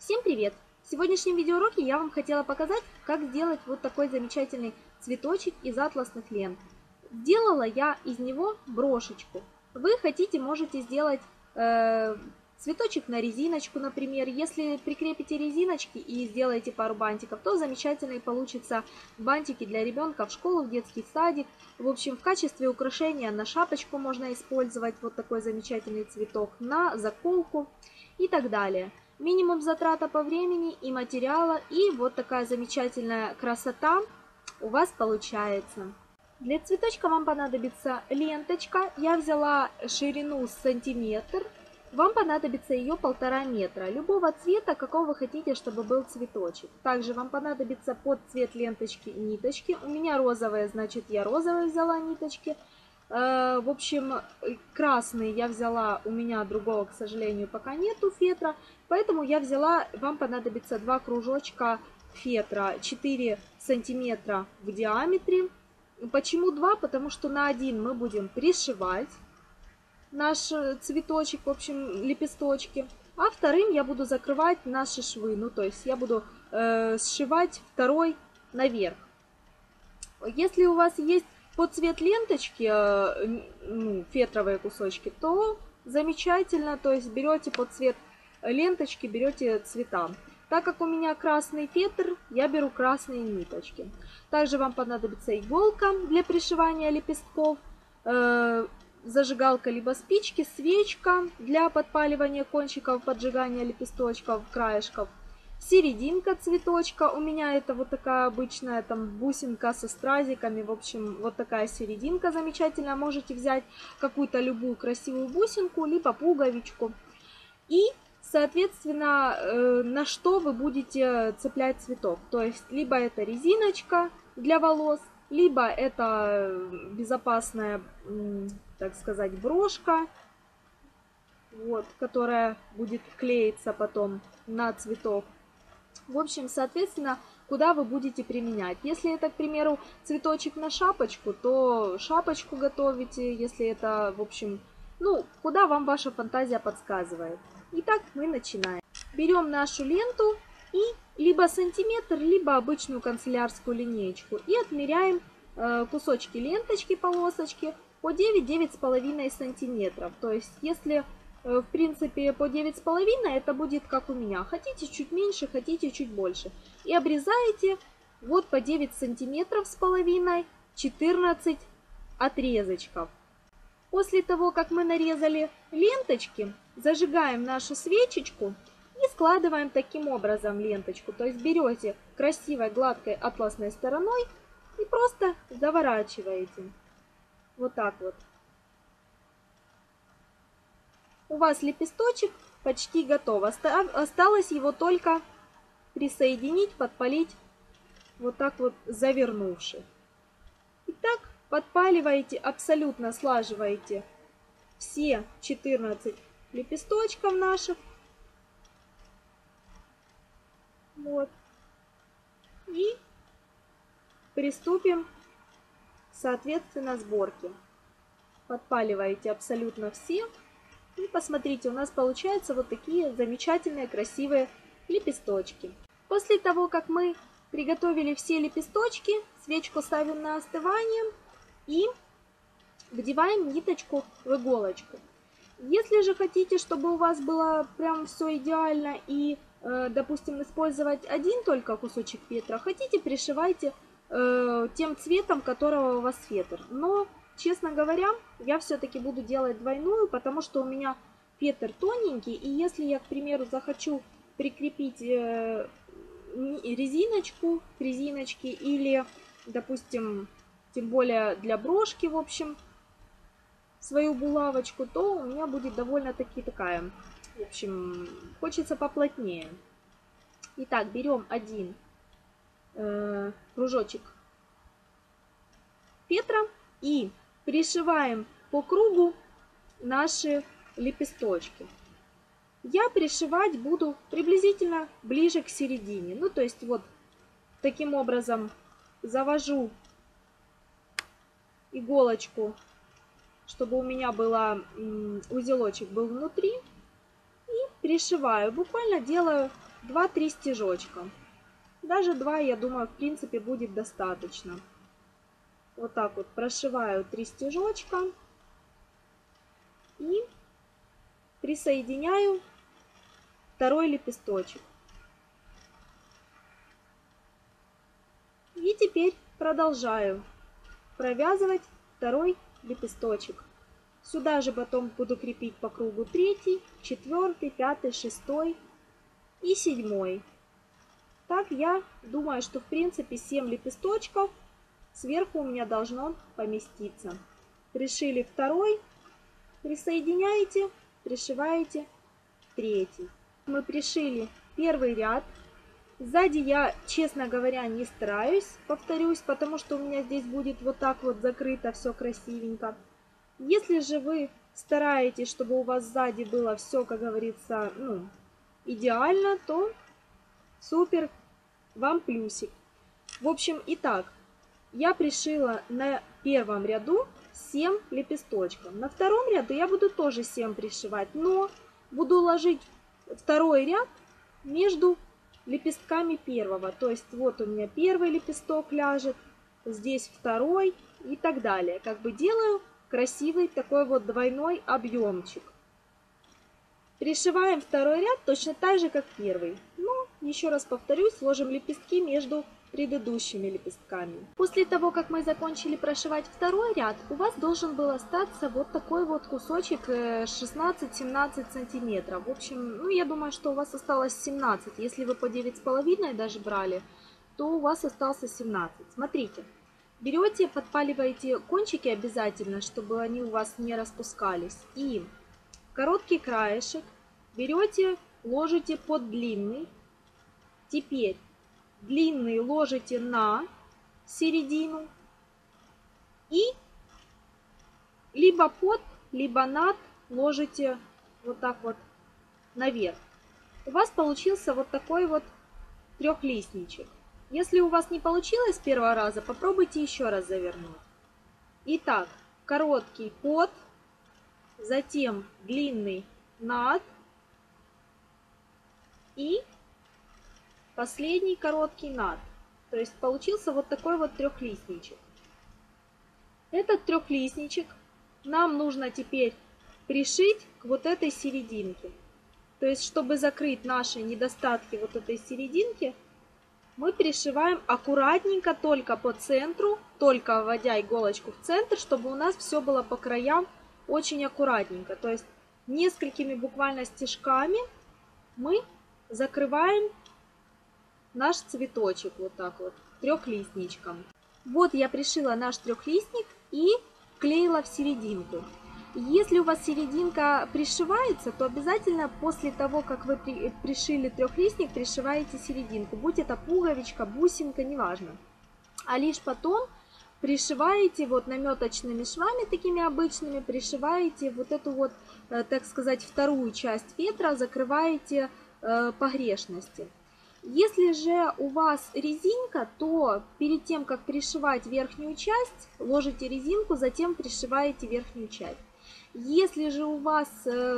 Всем привет! В сегодняшнем видеоуроке я вам хотела показать, как сделать вот такой замечательный цветочек из атласных лент. Сделала я из него брошечку. Вы хотите, можете сделать цветочек на резиночку, например. Если прикрепите резиночки и сделаете пару бантиков, то замечательные получатся бантики для ребенка в школу, в детский садик. В общем, в качестве украшения на шапочку можно использовать вот такой замечательный цветок, на заколку и так далее. Минимум затрата по времени и материала, и вот такая замечательная красота у вас получается. Для цветочка вам понадобится ленточка. Я взяла ширину сантиметр. Вам понадобится ее 1,5 метра. Любого цвета, какого вы хотите, чтобы был цветочек. Также вам понадобится под цвет ленточки ниточки. У меня розовые, значит я розовые взяла ниточки. В общем, красный я взяла, у меня другого, к сожалению, пока нету фетра. Поэтому я взяла, вам понадобится 2 кружочка фетра, 4 сантиметра в диаметре. Почему 2? Потому что на один мы будем пришивать наш цветочек, в общем, лепесточки. А вторым я буду закрывать наши швы. Ну, то есть я буду сшивать второй наверх. Если у вас есть под цвет ленточки фетровые кусочки, то замечательно. То есть берете под цвет ленточки, берете цвета. Так как у меня красный фетр, я беру красные ниточки. Также вам понадобится иголка для пришивания лепестков, зажигалка либо спички, свечка для подпаливания кончиков, поджигания лепесточков, краешков, серединка цветочка. У меня это вот такая обычная там бусинка со стразиками. В общем, вот такая серединка замечательная. Можете взять какую-то любую красивую бусинку, либо пуговичку. И соответственно, на что вы будете цеплять цветок. То есть, либо это резиночка для волос, либо это безопасная, так сказать, брошка, вот, которая будет клеиться потом на цветок. В общем, соответственно, куда вы будете применять. Если это, к примеру, цветочек на шапочку, то шапочку готовите. Если это, в общем, куда вам ваша фантазия подсказывает. Итак, мы начинаем. Берем нашу ленту и либо сантиметр, либо обычную канцелярскую линеечку. И отмеряем кусочки ленточки, полосочки по 9-9,5 сантиметров. То есть, если в принципе по 9,5, это будет как у меня. Хотите чуть меньше, хотите чуть больше. И обрезаете вот по 9 сантиметров с половиной 14 отрезочков. После того, как мы нарезали ленточки, зажигаем нашу свечечку и складываем таким образом ленточку. То есть берете красивой гладкой атласной стороной и просто заворачиваете. Вот так вот. У вас лепесточек почти готов. Осталось его только присоединить, подпалить, вот так вот завернувши. Итак, подпаливаете, абсолютно слаживаете все 14 лепесточков наших. Вот. И приступим, соответственно, к сборке. Подпаливаете абсолютно все. И посмотрите, у нас получаются вот такие замечательные, красивые лепесточки. После того, как мы приготовили все лепесточки, свечку ставим на остывание и вдеваем ниточку в иголочку. Если же хотите, чтобы у вас было прям все идеально и, допустим, использовать один только кусочек фетра, хотите, пришивайте тем цветом, которого у вас фетр. Но, честно говоря, я все-таки буду делать двойную, потому что у меня фетр тоненький. И если я, к примеру, захочу прикрепить резиночку к резиночке или, допустим, тем более для брошки, в общем, свою булавочку, то у меня будет довольно-таки такая, в общем, хочется поплотнее. Итак, берем один кружочек фетра и пришиваем по кругу наши лепесточки. Я пришивать буду приблизительно ближе к середине. Ну, то есть вот таким образом завожу иголочку, чтобы у меня узелочек был внутри. И пришиваю. Буквально делаю 2-3 стежочка. Даже 2, я думаю, в принципе, будет достаточно. Вот так вот прошиваю 3 стежочка и присоединяю второй лепесточек. И теперь продолжаю провязывать второй лепесточек. Сюда же потом буду крепить по кругу 3, 4, 5, 6 и 7. Так я думаю, что в принципе 7 лепесточков сверху у меня должно поместиться. Пришили второй, присоединяете, пришиваете третий. Мы пришили первый ряд. Сзади я, честно говоря, не стараюсь, повторюсь, потому что у меня здесь будет вот так вот закрыто все красивенько. Если же вы стараетесь, чтобы у вас сзади было все, как говорится, идеально, то супер, вам плюсик. В общем, итак, я пришила на первом ряду 7 лепесточков. На втором ряду я буду тоже 7 пришивать, но буду ложить второй ряд между лепестками первого. То есть вот у меня первый лепесток ляжет, здесь второй и так далее. Как бы делаю красивый такой вот двойной объемчик. Пришиваем второй ряд точно так же, как первый. Но, еще раз повторюсь, ложим лепестки между предыдущими лепестками. После того, как мы закончили прошивать второй ряд, у вас должен был остаться вот такой вот кусочек 16-17 сантиметров. В общем, я думаю, что у вас осталось 17. Если вы по 9,5 даже брали, то у вас остался 17. Смотрите. Берете, подпаливаете кончики обязательно, чтобы они у вас не распускались. И короткий краешек берете, ложите под длинный. Теперь длинный ложите на середину. И либо под, либо над ложите вот так вот наверх. У вас получился вот такой вот трехлистничек. Если у вас не получилось с первого раза, попробуйте еще раз завернуть. Итак, короткий под, затем длинный над и последний короткий над. То есть получился вот такой вот трехлистничек. Этот трехлистничек нам нужно теперь пришить к вот этой серединке. То есть, чтобы закрыть наши недостатки вот этой серединки, мы пришиваем аккуратненько только по центру, только вводя иголочку в центр, чтобы у нас все было по краям очень аккуратненько. То есть несколькими буквально стежками мы закрываем наш цветочек вот так вот трехлистничком. Вот я пришила наш трехлистник и вклеила в серединку. Если у вас серединка пришивается, то обязательно после того, как вы пришили трехлистник, пришиваете серединку. Будь это пуговичка, бусинка, неважно. А лишь потом пришиваете вот наметочными швами, такими обычными, пришиваете вот эту вот, так сказать, вторую часть фетра, закрываете погрешности. Если же у вас резинка, то перед тем, как пришивать верхнюю часть, ложите резинку, затем пришиваете верхнюю часть. Если же у вас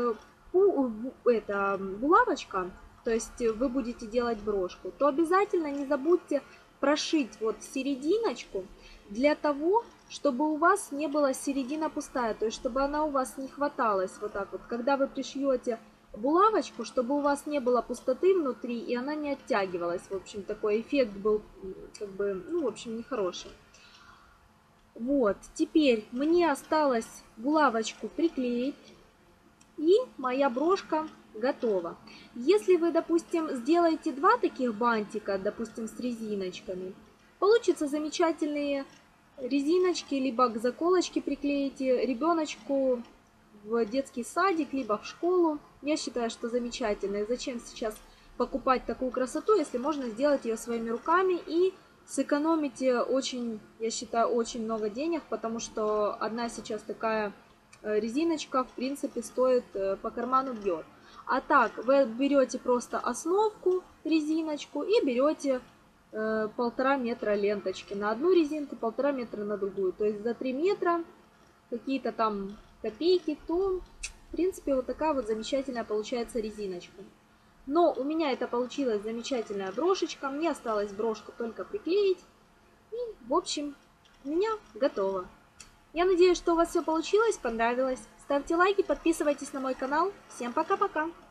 булавочка, то есть вы будете делать брошку, то обязательно не забудьте прошить вот серединочку для того, чтобы у вас не была середина пустая, то есть чтобы она у вас не хваталась вот так вот. Когда вы пришьете булавочку, чтобы у вас не было пустоты внутри и она не оттягивалась. В общем, такой эффект был как бы, в общем, нехороший. Вот, теперь мне осталось булавочку приклеить, и моя брошка готова. Если вы, допустим, сделаете 2 таких бантика, допустим, с резиночками, получится замечательные резиночки, либо к заколочке приклеите ребеночку в детский садик, либо в школу. Я считаю, что замечательно. Зачем сейчас покупать такую красоту, если можно сделать ее своими руками и сэкономите очень, я считаю, очень много денег, потому что одна сейчас такая резиночка, в принципе, стоит по карману бьет. А так, вы берете просто основку, резиночку, и берете 1,5 метра ленточки на одну резинку, 1,5 метра на другую. То есть за 3 метра какие-то там копейки, то, в принципе, вот такая вот замечательная получается резиночка. Но у меня это получилась замечательная брошечка. Мне осталось брошку только приклеить. И, в общем, у меня готово. Я надеюсь, что у вас все получилось, понравилось. Ставьте лайки, подписывайтесь на мой канал. Всем пока-пока!